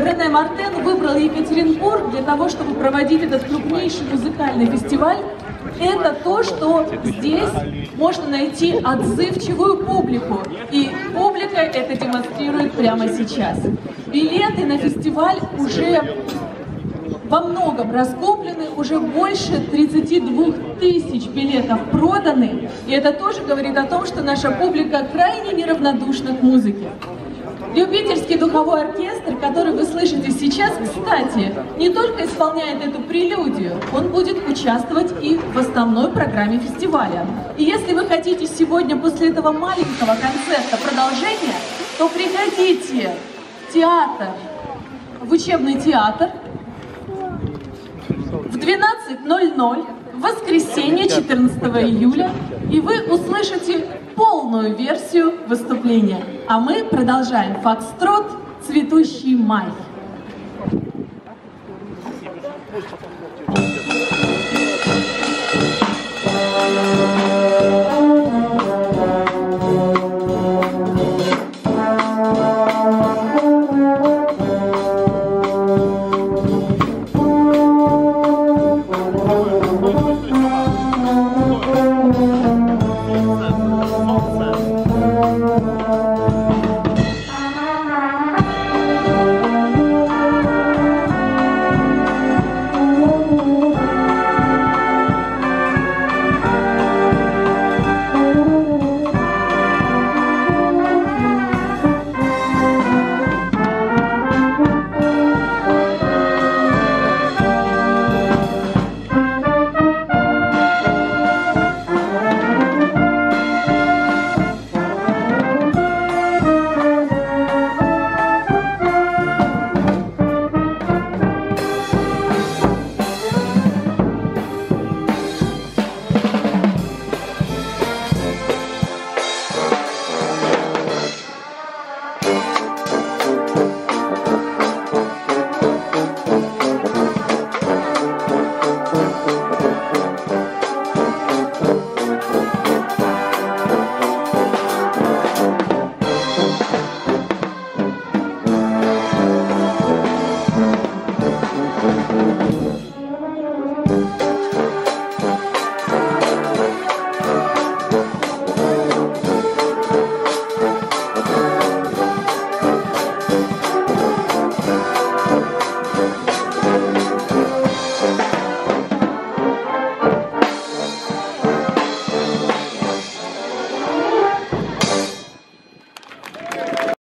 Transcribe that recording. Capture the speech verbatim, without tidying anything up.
Рене Мартен выбрал Екатеринбург для того, чтобы проводить этот крупнейший музыкальный фестиваль, это то, что здесь можно найти отзывчивую публику. И публика это демонстрирует прямо сейчас. Билеты на фестиваль уже во многом раскуплены, уже больше тридцати двух тысяч билетов проданы. И это тоже говорит о том, что наша публика крайне неравнодушна к музыке. Любительский духовой оркестр, который вы слышите сейчас, кстати, не только исполняет эту прелюдию, он будет участвовать и в основной программе фестиваля. И если вы хотите сегодня после этого маленького концерта продолжения, то приходите в театр, в учебный театр в двенадцать ноль ноль в воскресенье четырнадцатого июля, и вы услышите полную версию выступления. А мы продолжаем фокстрот «Цветущий май».